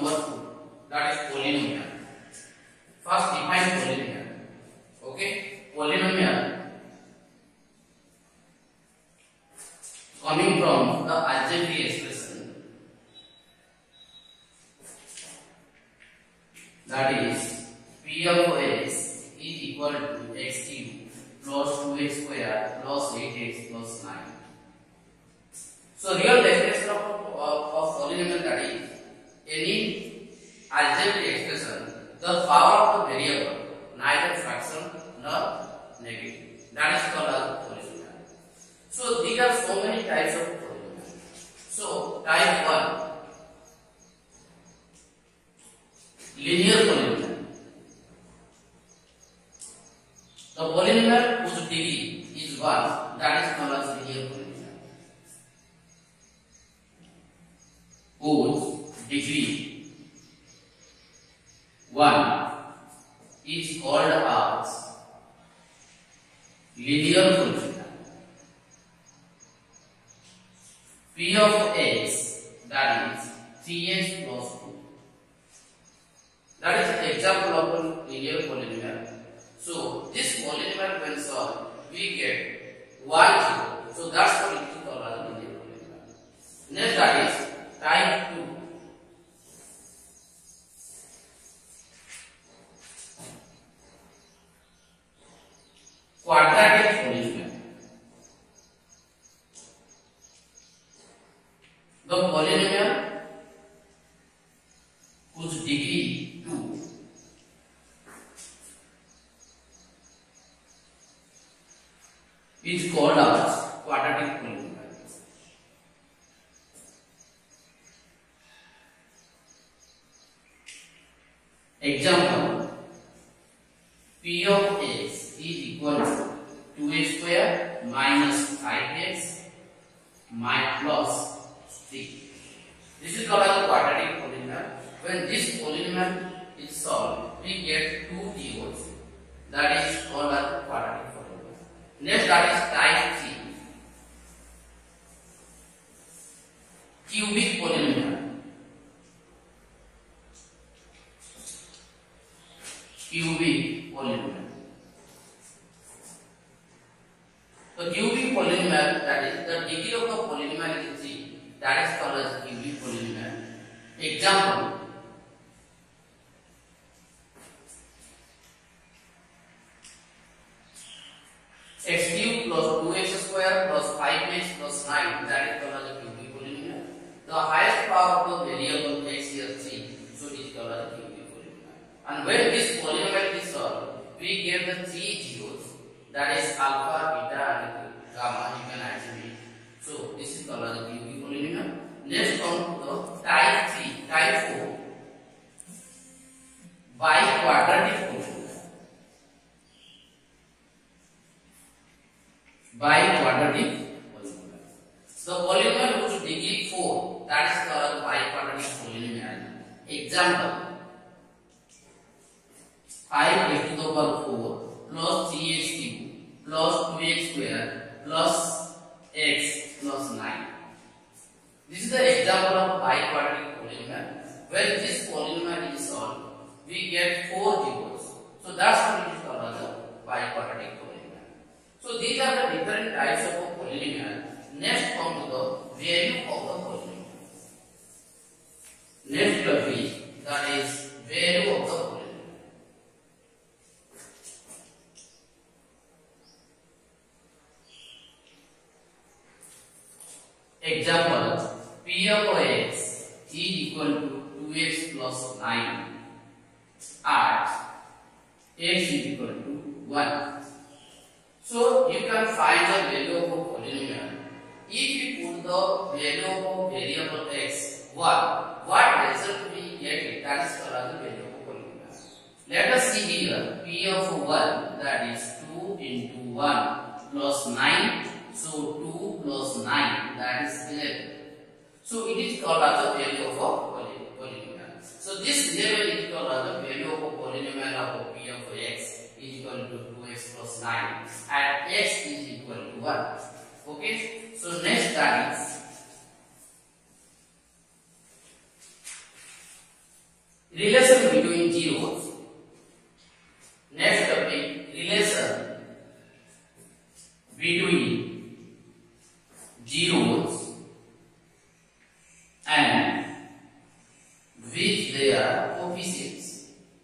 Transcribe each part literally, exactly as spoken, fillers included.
number two, that is polynomial. First define polynomial. Okay, polynomial coming from the algebraic expression, that is P of x is equal to x cube plus two x square plus eight x plus nine. So real definition of, of, of polynomial, that is any algebraic expression, the power of the variable neither fraction nor negative, that is called as polynomial. So these are so many types of polynomial. So type one, linear polynomial. The polynomial whose degree is one, that is called as linear polynomial. Whose degree one is called as linear polynomial. P of x, that is three x plus two. That is an example of a linear polynomial. So this polynomial when solved, we get one zero. So that's what it is called as a linear polynomial. Next, that is type two. Quadratic polynomial. The polynomial whose degree two is called as quadratic polynomial. Example, P of x is equal to two x square minus five x minus plus three. This is called as a quadratic polynomial. When this polynomial is solved, we get two zeros. That is called as a quadratic polynomial. Next, that is type three, cubic polynomial. Cubic polynomial. The cubic polynomial, that is the degree of the polynomial is three. That is called as cubic polynomial. Example, x cube plus two x square plus five x plus nine, that is called as a cubic polynomial. The highest power of the variable x here three, so it is called as a cubic polynomial. And when this polynomial is solved, we get the three zeros, that is alpha, beta and gamma. You can actually, so this is called as a cubic polynomial. Next on to the type three, type four, biquadratic polynomial. Biquadratic polynomial. The polynomial whose degree four, that is called as biquadratic polynomial. Example, five x to the power four plus three x cube plus two x square plus x plus nine. This is the example of biquadratic polynomial. When this polynomial is solved, we get four zeros. So that's what it is called as a biquadratic polynomial. So these are the different types of a polynomial. Next come to the value of the polynomial. Next topic, that is value of the polynomial. Example, P of x is equal to two x plus nine at x is equal to one. So you can find the value of a polynomial. If you put the value of a variable x one, what result we get? That is called as the value of a polynomial. Let us see here, P of one, that is two into one plus nine. So two plus nine, that is eleven. So it is called as the value of a polynomial. So this level is called as the value of a polynomial of P of x is equal to two x plus nine and x is equal to one. Okay. So next, that is relation between zeros. Next topic, relation between zeros and with their coefficients.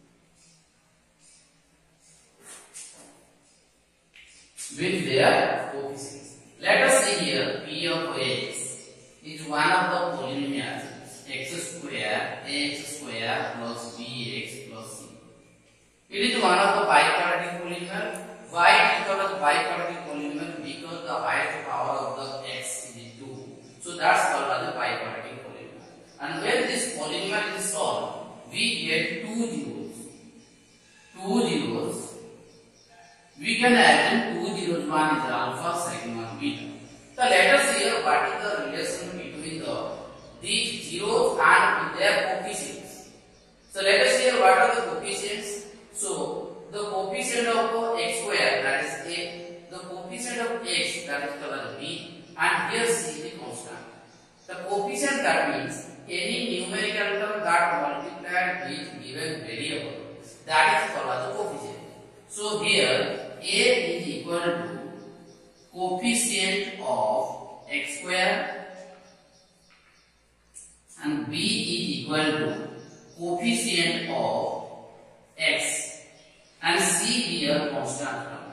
With their coefficients. Let us see here P of x is one of the polynomials x square x square plus bx plus c. It is one of the biquadratic polynomial. Why it is called as biquadratic polynomial? Because the highest power of the x is two. So that's called as a biquadratic polynomial. And when this polynomial is solved, we get two zeros. Two zeros. We can add two zeros. One is alpha, second one beta. So let us see here what is the relation between the these zeros and their coefficients. So let us see here what are the coefficients. So the coefficient of x square, that is a, the coefficient of x, that is called as b, and here c is the constant. The coefficient, that means any numerical term that multiplied with given variable, that is called as the coefficient. So here a is equal to coefficient of x square and b is equal to coefficient of x and c here constant term.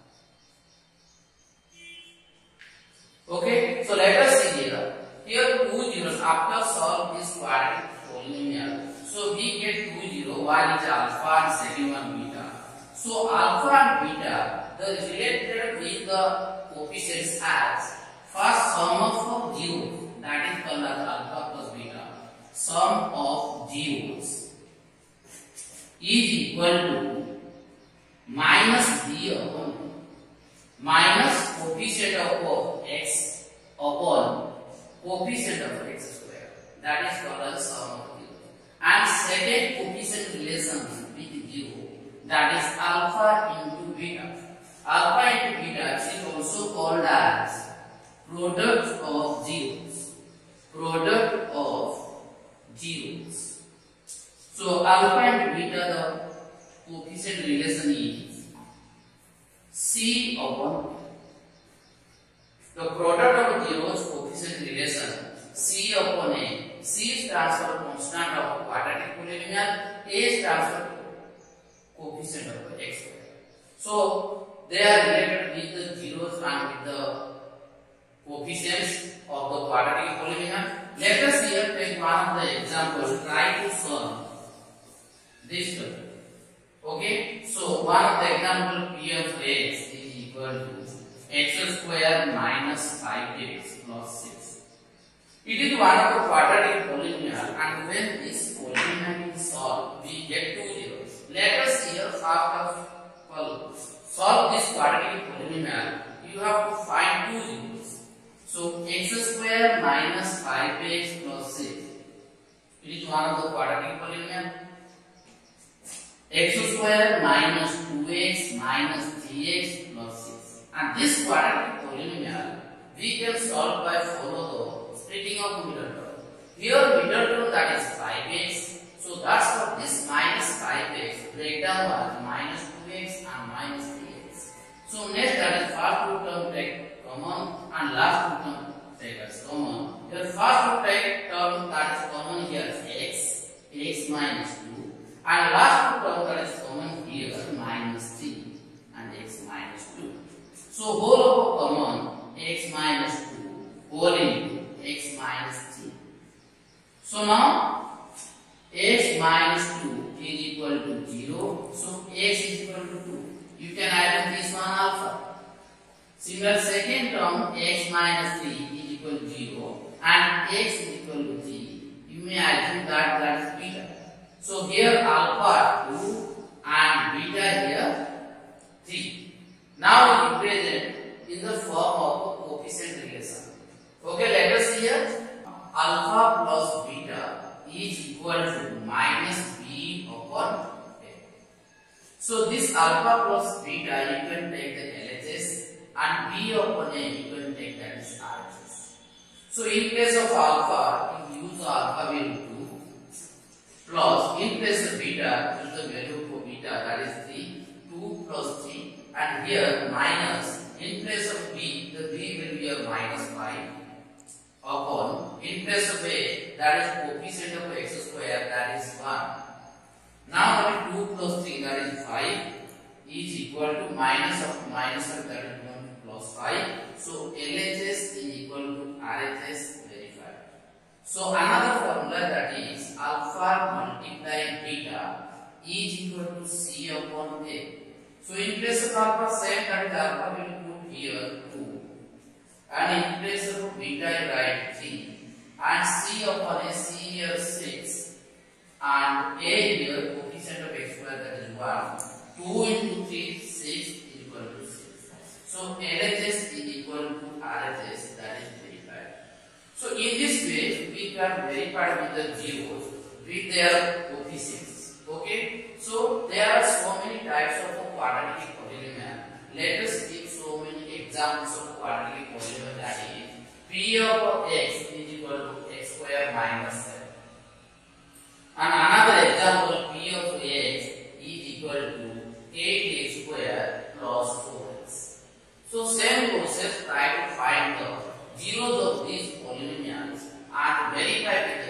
Okay, so let us see here. Here two zeros after solve this quadratic polynomial. So we get two zero, one is alpha and second one beta. So alpha and beta, the related with the coefficients as first sum of zeros, that is called as alpha plus beta. Sum of zeros is equal to minus b upon minus coefficient of x upon coefficient of x square, that is called as sum of zeros. And second coefficient relation with zero, that is alpha into beta. Alpha into beta is also called as product of zeros. Product of zeros. So alpha and beta, the coefficient relation is c upon the product of zeros coefficient relation c upon a. C is transfer constant of quadratic polynomial, a stands for coefficient of x square. So they are related with the zeros and with the coefficients of the quadratic polynomial. Let us here take one of the examples, try to solve this term. Okay, so one of the example P of x is equal to x square minus five x plus six. It is one of the quadratic polynomial, and when this polynomial is solved, we get two zeros. Let us here first of all solve this quadratic polynomial. You have to find two zeros. So x square minus five x plus six. It is one of the quadratic polynomial. X square minus two x minus three x plus six. And this quadratic polynomial we can solve by follow the splitting of middle term. Here middle term, that is five x. So that's what this minus five x break down as minus two x and minus three x. So next, that is first two term take common and last two term take as common. Here first two take term that is common here is x, x minus two, and last two term that is common here minus three and x minus two. So whole of common x minus two whole into x minus three. So now x minus two is equal to zero. So x is equal to two. You can add this one alpha. Similar second term x minus three is equal to zero and x is equal to three. You may assume that that is beta. So here alpha two and beta here three. Now represent in the form of a coefficient relation. Okay, let us see here. Alpha plus beta is equal to minus b upon a. So this alpha plus beta you can take the L H S and b upon a you can take that as R H S. So in place of alpha, you use the alpha value two plus in place of beta, use the value for beta, that is three, two plus three, and here minus, in place of b, the b will be a minus five, upon, in place of a, that is coefficient of x square, that is one. Now two plus three, that is five, is equal to minus of minus of, that is one plus five. So L H S is equal to R H S verified. So another formula, that is alpha multiplied beta is equal to C upon A. So in place of alpha, same, that is alpha will put here two, and in place of beta I write three, and C upon A, C here six, and A here coefficient of x square, that is one. two into three, six is equal to six. So L H S is equal to R H S, that is verified. So in this way we can verify with the zeros with their coefficients. Okay. So there are so many types of quadratic polynomial. Let us give so many examples of quadratic polynomial, that is P of x is equal to x square minus seven. And another example, P of x is equal to eight x square plus four x. So same process, try to find the zeros of these polynomials and verify